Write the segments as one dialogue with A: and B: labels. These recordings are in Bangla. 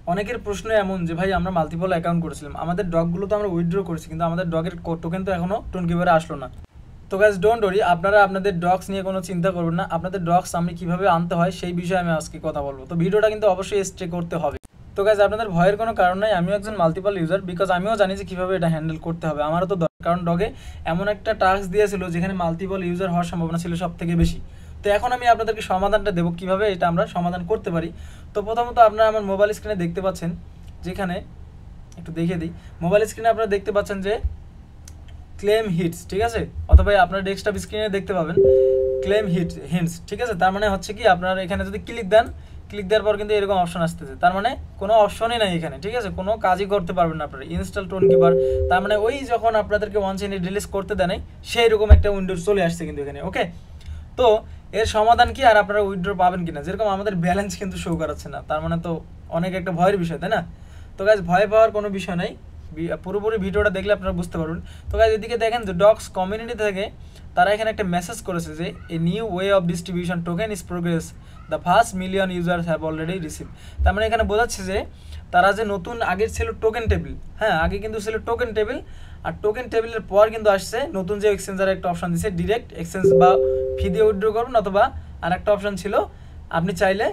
A: অনেকের প্রশ্ন এমন যে ভাই আমরা মাল্টিপল অ্যাকাউন্ট করেছিলাম, আমাদের ডগগুলো তো আমরা উইথড্র করেছি, কিন্তু আমাদের ডগের টোকেন তো এখনও টোনকিপারে আসলো না। তো গাইজ ডোন্ট ওরি, আপনারা আপনাদের ডগস নিয়ে কোনো চিন্তা করবেন না। আপনাদের ডগস আমি কীভাবে আনতে হয় সেই বিষয়ে আমি আজকে কথা বলবো। তো ভিডিওটা কিন্তু অবশ্যই স্টে করতে হবে। তো গাইজ আপনাদের ভয়ের কোনো কারণ নাই, আমিও একজন মাল্টিপল ইউজার, বিকজ আমিও জানি যে কীভাবে এটা হ্যান্ডেল করতে হবে। আমারও তো দরকার, কারণ ডগে এমন একটা টাস্ক দিয়েছিল যেখানে মাল্টিপল ইউজার হওয়ার সম্ভাবনা ছিল সব থেকে বেশি। তো এখন আমি আপনাদেরকে সমাধানটা দেবো কীভাবে এটা আমরা সমাধান করতে পারি। তো প্রথমত আপনারা আমার মোবাইল স্ক্রিনে দেখতে পাচ্ছেন, যেখানে একটু দেখিয়ে দিই, মোবাইল স্ক্রিনে আপনারা দেখতে পাচ্ছেন যে ক্লেম হিটস, ঠিক আছে, অথবা আপনার ডেস্কটপ স্ক্রিনে দেখতে পাবেন ক্লেম হিটস, ঠিক আছে। তার মানে হচ্ছে কি, আপনার এখানে যদি ক্লিক দেন, ক্লিক দেওয়ার পর কিন্তু এরকম অপশন আসতেছে, তার মানে কোনো অপশনই নাই এখানে, ঠিক আছে, কোনো কাজই করতে পারবেন না আপনারা। ইনস্টল টোনকিপার, তার মানে ওই যখন আপনাদেরকে ওয়ান চেইন রিলিজ করতে দেয় সেই রকম একটা উইন্ডোজ চলে আসছে কিন্তু এখানে। ওকে, তো এর সমাধান কি, আর আপনারা উইথড্র পাবেন কিনা, যেরকম আমাদের ব্যালেন্স কিন্তু শো করাচ্ছে না, তার মানে তো অনেক একটা ভয়ের বিষয়, তাই না? তো গাইজ ভয় পাওয়ার কোনো বিষয় নাই, পুরোপুরি ভিডিওটা দেখলে আপনারা বুঝতে পারবেন। তো গাইজ এদিকে দেখেন যে ডগস কমিউনিটি থেকে তারা এখানে একটা মেসেজ করেছে যে a new way of distribution token is progress, the first million users have already receive. তার মানে এখানে বোঝাচ্ছে যে তারা যে নতুন, আগের ছিল টোকেন টেবিল, হ্যাঁ আগে কিন্তু ছিল টোকেন টেবিল, আর টোকেন টেবিলের পর কিন্তু আসছে নতুন যে এক্সচেঞ্জার একটা অপশন দিচ্ছে, ডিরেক্ট এক্সচেঞ্জ বা ফি দিয়ে উইথড্র করবেন, অথবা আর একটা অপশন ছিল আপনি চাইলে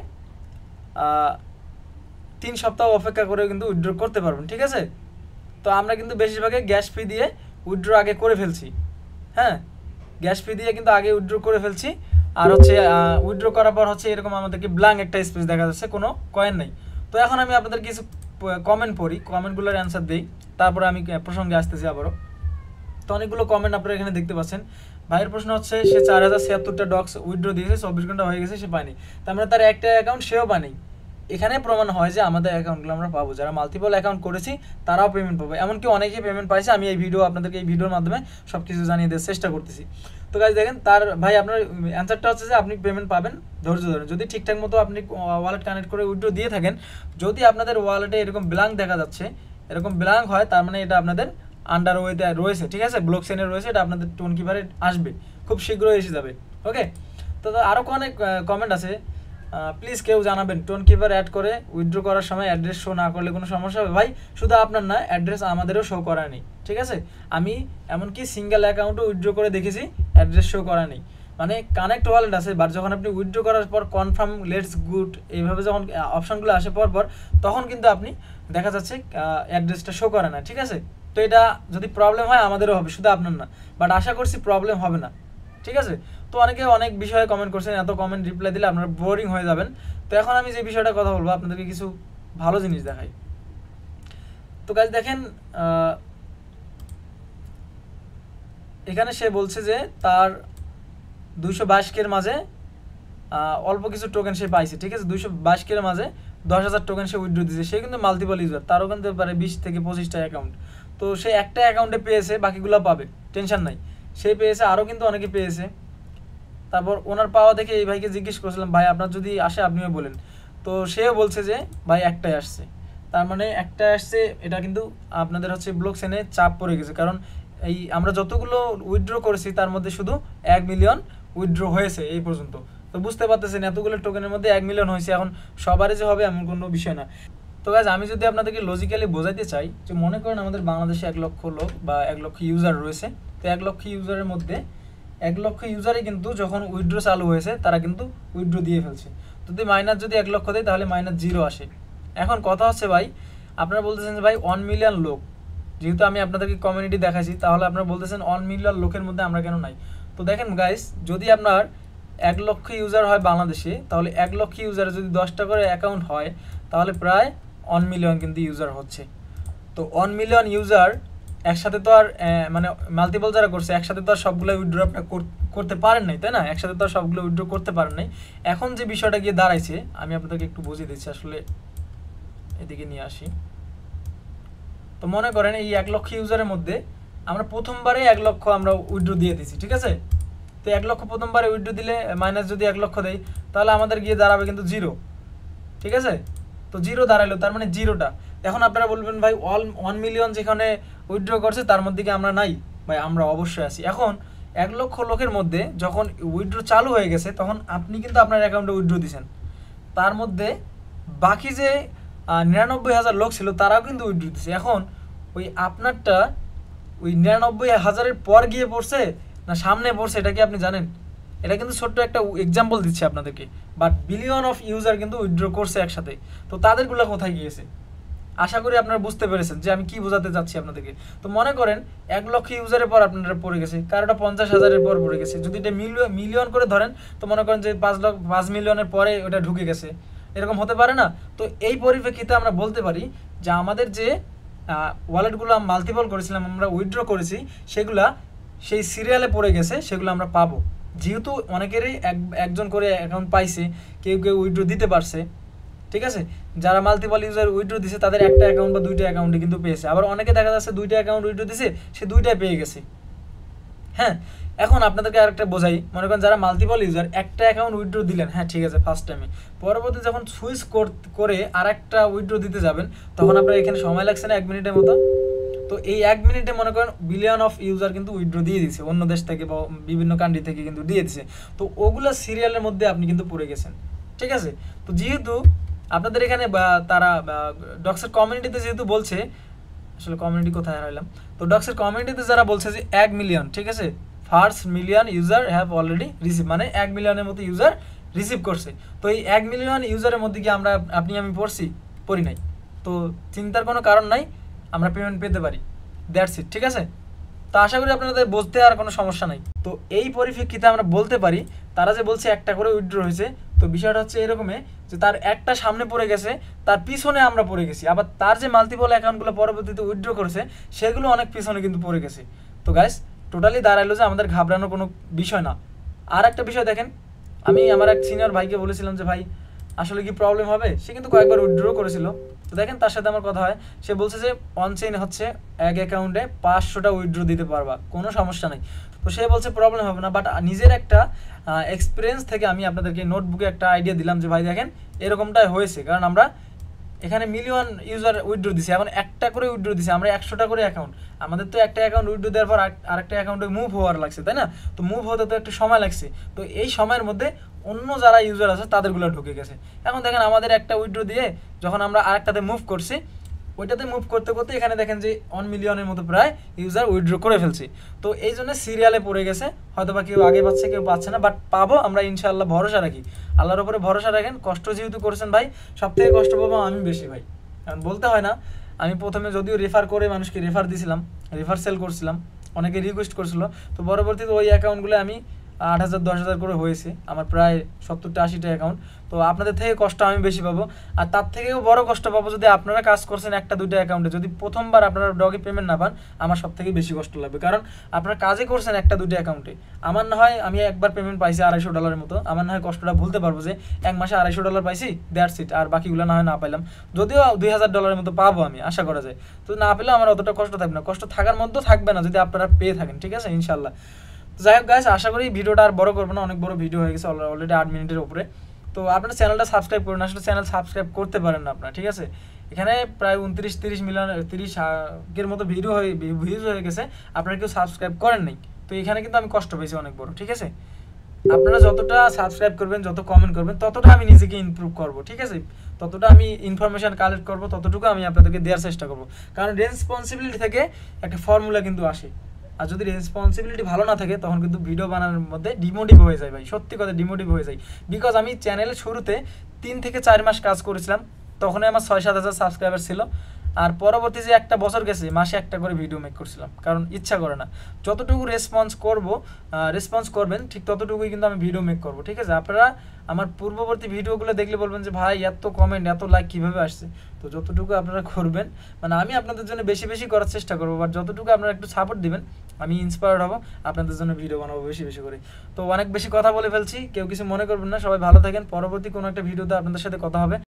A: 3 সপ্তাহ অপেক্ষা করে কিন্তু উইথড্র করতে পারবেন, ঠিক আছে। তো আমরা কিন্তু বেশিরভাগই গ্যাস ফি দিয়ে উইথড্র আগে করে ফেলছি, হ্যাঁ গ্যাস ফি দিয়ে কিন্তু আগে উইথড্র করে ফেলছি। আর হচ্ছে উইথড্র করার পর হচ্ছে এরকম আমাদেরকে ব্ল্যাঙ্ক একটা স্পেস দেখা যাচ্ছে, কোনো কয়েন নেই। তো এখন আমি আপনাদের কিছু কমেন্ট পড়ি, কমেন্টগুলোর অ্যান্সার দিই, তারপরে আমি প্রসঙ্গে আসতেছি আবারও। তো অনেকগুলো কমেন্ট আপনারা এখানে দেখতে পাচ্ছেন। ভাইয়ের প্রশ্ন হচ্ছে সে 4076টা ডগস উইথড্র দিয়েছে, 24 ঘন্টা হয়ে গেছে, সে পায়নি। তার মানে তার একটা অ্যাকাউন্ট সেও পায়নি। এখানে প্রমাণ হয় যে আমাদের অ্যাকাউন্টগুলো আমরা পাবো, যারা মাল্টিপল অ্যাকাউন্ট করেছি তারাও পেমেন্ট পাবো, এমনকি অনেকেই পেমেন্ট পাইছে। আমি এই ভিডিও আপনাদেরকে এই ভিডিওর মাধ্যমে সব কিছু জানিয়ে দেওয়ার চেষ্টা করতেছি। তো গাইজ দেখেন, তার ভাই আপনার অ্যান্সারটা হচ্ছে যে আপনি পেমেন্ট পাবেন, ধৈর্য ধরেন। যদি ঠিকঠাক মতো আপনি ওয়ালেট কানেক্ট করে উইথড্র দিয়ে থাকেন, যদি আপনাদের ওয়ালেটে এরকম ব্ল্যাঙ্ক দেখা যাচ্ছে, এরকম ব্ল্যাঙ্ক হয়, তার মানে এটা আপনাদের আন্ডার ওয়েতে রয়েছে, ঠিক আছে, ব্লক চেইনে রয়েছে, এটা আপনাদের টোনকিপারে আসবে, খুব শীঘ্রই এসে যাবে। ওকে, তো আরও অনেক কমেন্ট আছে, প্লিজ কেউ জানাবেন টোনকিপার অ্যাড করে উইথড্র করার সময় অ্যাড্রেস শো না করলে কোনো সমস্যা হবে? ভাই শুধু আপনার না, অ্যাড্রেস আমাদেরও শো করা নেই, ঠিক আছে। আমি এমনকি সিঙ্গেল অ্যাকাউন্টও উইথড্র করে দেখেছি, অ্যাড্রেস শো করা নেই। মানে কানেক্ট ওয়ালেট আছে, বাট যখন আপনি উইথড্র করার পর কনফার্ম লেটস গুড এইভাবে যখন অপশানগুলো আসে পর তখন কিন্তু আপনি দেখা যাচ্ছে অ্যাড্রেসটা শো করে না, ঠিক আছে। তো এটা যদি প্রবলেম হয় আমাদেরও হবে, শুধু আপনার না, বাট আশা করছি প্রবলেম হবে না, ঠিক আছে। তো অনেকে অনেক বিষয়ে কমেন্ট করছেন, এত কমেন্ট রিপ্লাই দিলে আপনারা বোরিং হয়ে যাবেন। তো এখন আমি যে বিষয়টা কথা বলবো, আপনাদেরকে কিছু ভালো জিনিস দেখাই। তো গাইজ দেখেন, এখানে সে বলছে যে তার 222 মাঝে অল্প কিছু টোকেন সে পাইছে, ঠিক আছে। 222 মাঝে 10,000 টোকেন সে উইথড্র দিয়েছে, সে কিন্তু মাল্টিপল ইউজার, তারও কিন্তু পারে 20 থেকে 25টা অ্যাকাউন্ট। তো সে একটা অ্যাকাউন্টে পেয়েছে, বাকিগুলো পাবে, টেনশন নাই, সে পেয়েছে, আরও কিন্তু অনেকে পেয়েছে। তারপর ওনার পাওয়া দেখে এই ভাইকে জিজ্ঞেস করছিলাম, ভাই আপনার যদি আসে আপনিও বলেন। তো সেও বলছে যে ভাই একটাই আসছে, তার মানে একটা আসছে, এটা কিন্তু আপনাদের হচ্ছে ব্লক চেইনে চাপ পড়ে গেছে, কারণ এই আমরা যতগুলো উইথড্র করেছি তার মধ্যে শুধু 1 মিলিয়ন উইথড্র হয়েছে এই পর্যন্ত। তো বুঝতে পারতেছেন এতগুলো টোকেনের মধ্যে 1 মিলিয়ন হয়েছে, এখন সবারই যে হবে এমন কোনো বিষয় না। তো গাইজ আমি যদি আপনাদেরকে লজিক্যালি বোঝাইতে চাই, যে মনে করেন আমাদের বাংলাদেশে 1 লক্ষ লোক বা 1 লক্ষ ইউজার রয়েছে, তো 1 লক্ষ ইউজারের মধ্যে 1 লক্ষ ইউজারই কিন্তু যখন উইথড্র চালু হয়েছে তারা কিন্তু উইথড্র দিয়ে ফেলছে। যদি মাইনাস যদি 1 লক্ষ দেয় তাহলে -0 আসে। এখন কথা হচ্ছে ভাই, আপনারা বলতেছেন যে ভাই 1 মিলিয়ন লোক, যেহেতু আমি আপনাদেরকে কমিউনিটি দেখাইছি, তাহলে আপনারা বলতেছেন 1 মিলিয়ন লোকের মধ্যে আমরা কেন নাই? তো দেখেন গাইস, যদি আপনার 1 লক্ষ ইউজার হয় বাংলাদেশে, তাহলে 1 লক্ষ ইউজারে যদি 10টা করে অ্যাকাউন্ট হয়, তাহলে প্রায় 1 মিলিয়ন কিন্তু ইউজার হচ্ছে। তো 1 মিলিয়ন ইউজার একসাথে তো আর মানে মাল্টিপল যারা করছে একসাথে তো আর সবগুলো উইথড্র আপনার করতে পারেন নাই, তাই না? একসাথে তো আর সবগুলো উইথড্র করতে পারেন নাই। এখন যে বিষয়টা গিয়ে দাঁড়াইছে, আমি আপনাদেরকে একটু বুঝিয়ে দিচ্ছি, আসলে এদিকে নিয়ে আসি। তো মনে করেন এই 1 লক্ষ ইউজারের মধ্যে আমরা প্রথমবারে 1 লক্ষ আমরা উইথড্র দিয়ে দিছি, ঠিক আছে। তো 1 লক্ষ প্রথমবারে উইথড্র দিলে মাইনাস যদি 1 লক্ষ দেয়, তাহলে আমাদের গিয়ে দাঁড়াবে কিন্তু 0, ঠিক আছে। তো 0 দাঁড়াইলো, তার মানে 0টা। এখন আপনারা বলবেন ভাই 1 মিলিয়ন যেখানে উইথড্র করছে তার মধ্যে কি আমরা নাই? ভাই আমরা অবশ্যই আছি। এখন 1 লক্ষ লোকের মধ্যে যখন উইথড্র চালু হয়ে গেছে, তখন আপনি কিন্তু আপনার অ্যাকাউন্টে উইথড্র দিয়েছেন, তার মধ্যে বাকি যে 99,000 লোক ছিল, তারাও কিন্তু উইথড্র দিছে। এখন ওই আপনারটা ওই 99,000-এর পর গিয়ে পড়ছে না সামনে পড়ছে, এটা কি আপনি জানেন? এটা কিন্তু ছোট্ট একটা এক্সাম্পল দিচ্ছি আপনাদেরকে, বাট বিলিয়ন অফ ইউজার কিন্তু উইথড্র করছে একসাথে। তো তাদেরগুলো কোথায় গিয়েছে? আশা করি আপনারা বুঝতে পেরেছেন যে আমি কি বোঝাতে চাচ্ছি আপনাদেরকে। তো মনে করেন 1 লক্ষ ইউজারের পর আপনারা পড়ে গেছে, কারোটা 50,000-এর পর পড়ে গেছে। যদি এটা মিলিয়ন করে ধরেন, তো মনে করেন যে 5 মিলিয়নের পরে ওটা ঢুকে গেছে, এরকম হতে পারে না? তো এই পরিপ্রেক্ষিতে আমরা বলতে পারি যে আমাদের যে ওয়ালেটগুলো মাল্টিপল করেছিলাম, আমরা উইথড্র করেছি, সেগুলা সেই সিরিয়ালে পড়ে গেছে, সেগুলো আমরা পাবো। যেহেতু অনেকেরই একজন করে অ্যাকাউন্ট পাইছে, কেউ কেউ উইথড্র দিতে পারছে, ঠিক আছে? যারা মাল্টিপল ইউজার উইথড্র দিছে তাদের একটা অ্যাকাউন্ট বা দুইটা অ্যাকাউন্টে কিন্তু পেয়েছে। আবার অনেকে দেখা যাচ্ছে দুইটা অ্যাকাউন্ট উইথড্র দিছে, সে দুইটাই পেয়ে গেছে। হ্যাঁ, এখন আপনাদেরকে আরেকটা বোঝাই। মনে করেন যারা মাল্টিপল ইউজার একটা অ্যাকাউন্ট উইথড্র দিলেন, হ্যাঁ ঠিক আছে ফার্স্ট টাইমে, পরবর্তী যখন সুইচ করে আর একটা উইথড্র দিতে যাবেন, তখন আপনার এখানে সময় লাগছে না 1 মিনিটের মতো? তো এই 1 মিনিটে মনে করেন বিলিয়ন অফ ইউজার কিন্তু উইথড্র দিয়ে দিছে, অন্য দেশ থেকে বা বিভিন্ন কান্ট্রি থেকে কিন্তু দিয়ে দিছে। তো ওগুলো সিরিয়ালের মধ্যে আপনি কিন্তু পড়ে গেছেন, ঠিক আছে? তো যেহেতু আপনাদের এখানে তারা ডক্সের কমিউনিটিতে যেহেতু বলছে, আসলে কমিউনিটি কোথায় হারাইলাম, তো ডক্সের কমিউনিটিতে যারা বলছে যে 1 মিলিয়ন, ঠিক আছে, first million user have already receive, মানে 1 মিলিয়নের মতো ইউজার রিসিভ করছে। তো এই 1 মিলিয়ন ইউজারের মধ্যে কি আমি পড়ছি? পড়ি নাই। তো চিন্তার কোনো কারণ নাই, আমরা পেমেন্ট পেতে পারি, দ্যাটস ইট, ঠিক আছে? তো আশা করি আপনাদের বুঝতে আর কোনো সমস্যা নাই। তো এই পরিপ্রেক্ষিতে আমরা বলতে পারি, তারা যে বলছে একটা করে উইথড্র হয়েছে, তো বিষয়টা হচ্ছে এরকমই যে তার একটা সামনে পড়ে গেছে, তার পিছনে আমরা পড়ে গেছি। আবার তার যে মাল্টিপল অ্যাকাউন্টগুলো পরবর্তীতে উইথড্র করেছে, সেগুলো অনেক পিছনে কিন্তু পড়ে গেছে। তো গাইস, টোটালি দাঁড়াইলো যে আমাদের ঘাবড়ানোর কোনো বিষয় না। আর একটা বিষয় দেখেন, আমি আমার এক সিনিয়র ভাইকে বলেছিলাম যে ভাই আসলে কি প্রবলেম হবে, সে কিন্তু কয়েকবার উইথড্র করেছিল। তো দেখেন তার সাথে আমার কথা হয়, সে বলছে যে অনচেইন হচ্ছে এক অ্যাকাউন্টে 500টা উইথড্র দিতে পারবা, কোনো সমস্যা নেই। তো সে বলছে প্রবলেম হবে না, বাট নিজের একটা এক্সপিরিয়েন্স থেকে আমি আপনাদেরকে নোটবুকে একটা আইডিয়া দিলাম যে ভাই দেখেন এরকমটাই হয়েছে, কারণ আমরা এখানে মিলিয়ন ইউজার উইথড্র দিছে, এখন একটা করে উইথড্র দিছে, আমরা 100টা করে অ্যাকাউন্ট, আমাদের তো একটা অ্যাকাউন্ট উইথড্র দেওয়ার পর আরেকটা অ্যাকাউন্টে মুভ হওয়ার লাগছে, তাই না? তো মুভ হতে তো একটু সময় লাগছে। তো এই সময়ের মধ্যে অন্য যারা ইউজার আছে তাদেরগুলো ঢুকে গেছে। এখন দেখেন আমাদের একটা উইথড্র দিয়ে যখন আমরা আরেকটাতে মুভ করছি, ওইটাতে মুভ করতে করতে এখানে দেখেন যে 1 মিলিয়নের মতো প্রায় ইউজার উইথড্র করে ফেলছি। তো এই জন্য সিরিয়ালে পড়ে গেছে, হয়তো বা কেউ আগে পাচ্ছে কেউ পাচ্ছে না, বাট পাবো আমরা ইনশাআল্লাহ, ভরসা রাখি, আল্লাহর উপরে ভরসা রাখেন। কষ্ট যেহেতু করেছেন ভাই, সব থেকে কষ্ট পাবো আমি বেশি ভাই, কারণ বলতে হয় না, আমি প্রথমে যদিও রেফার করে মানুষকে রেফার দিছিলাম, রেফার সেল করছিলাম, অনেকে রিকোয়েস্ট করছিল, তো পরবর্তীতে ওই অ্যাকাউন্টগুলো আমি 8,000 10,000 করে হয়েছে আমার, প্রায় 70-80টা অ্যাকাউন্ট। তো আপনাদের থেকে কষ্ট আমি বেশি পাবো, আর তার থেকেও বড় কষ্ট পাবো যদি আপনারা কাজ করছেন 1-2টা অ্যাকাউন্টে, যদি প্রথমবার আপনারা ডগে পেমেন্ট না পান, আমার সব থেকে বেশি কষ্ট লাগবে, কারণ আপনারা কাজে করছেন 1-2টা অ্যাকাউন্টে। আমার না হয় আমি একবার পেমেন্ট পাইছি $250 মতো, আমার না হয় কষ্টটা ভুলতে পারবো যে 1 মাসে $250 পাইছি, দ্যাটস ইট, আর বাকিগুলো না হয় না পাইলাম, যদিও $2,000 মতো পাবো আমি আশা করা যায়। তো না পেলেও আমার অতটা কষ্ট থাকবে না, কষ্ট থাকার মধ্যেও থাকবে না যদি আপনারা পেয়ে থাকেন, ঠিক আছে ইনশাল্লাহ। যাই হোক গাইস, আশা করি ভিডিওটা আর বড় করবো না, অনেক বড় ভিডিও হয়ে গেছে অলরেডি 8 মিনিটের উপরে। তো আপনারা চ্যানেলটা সাবস্ক্রাইব করুন, আসলে চ্যানেল সাবস্ক্রাইব করতে পারেন না আপনারা, ঠিক আছে? এখানে প্রায় 29-30 মিলিয়ন 30 মতো ভিউজ হয়ে গেছে, আপনারা কেউ সাবস্ক্রাইব করেন নাই। তো এখানে কিন্তু আমি কষ্ট পেয়েছি অনেক বড়, ঠিক আছে? আপনারা যতটা সাবস্ক্রাইব করবেন, যত কমেন্ট করবেন, ততটা আমি নিজেকে ইমপ্রুভ করব, ঠিক আছে? ততটা আমি ইনফরমেশন কালেক্ট করব, ততটুকু আমি আপনাদেরকে দেওয়ার চেষ্টা করব, কারণ রেসপন্সিবিলিটি থেকে একটা ফর্মুলা কিন্তু আসে, আর যদি রেসপন্সিবিলিটি ভালো না থাকে তখন কিন্তু ভিডিও বানানোর মধ্যে ডিমোটিভ হয়ে যায় ভাই, সত্যি কথা ডিমোটিভ হয়ে যায়। বিকজ আমি চ্যানেলের শুরুতে 3 থেকে 4 মাস কাজ করেছিলাম, তখনই আমার 6-7 হাজার সাবস্ক্রাইবার ছিল, আর পরবর্তী যে একটা বছর গেছে মাসে একটা করে ভিডিও মেক করছিলাম, কারণ ইচ্ছা করে না। যতটুকু রেসপন্স করবেন ঠিক ততটুকুই কিন্তু আমি ভিডিও মেক করব, ঠিক আছে? আপনারা আমার পূর্ববর্তী ভিডিওগুলো দেখলে বলবেন যে ভাই এত কমেন্ট এত লাইক কীভাবে আসছে। তো যতটুকু আপনারা করবেন, মানে আমি আপনাদের জন্য বেশি বেশি করার চেষ্টা করবো, বাট যতটুকু আপনারা একটু সাপোর্ট দিবেন আমি ইন্সপায়ার্ড হব, আপনাদের জন্য ভিডিও বানাবো বেশি বেশি করে। তো অনেক বেশি কথা বলে ফেলছি, কেউ কিছু মনে করবেন না, সবাই ভালো থাকেন, পরবর্তী কোনো একটা ভিডিওতে আপনাদের সাথে কথা হবে।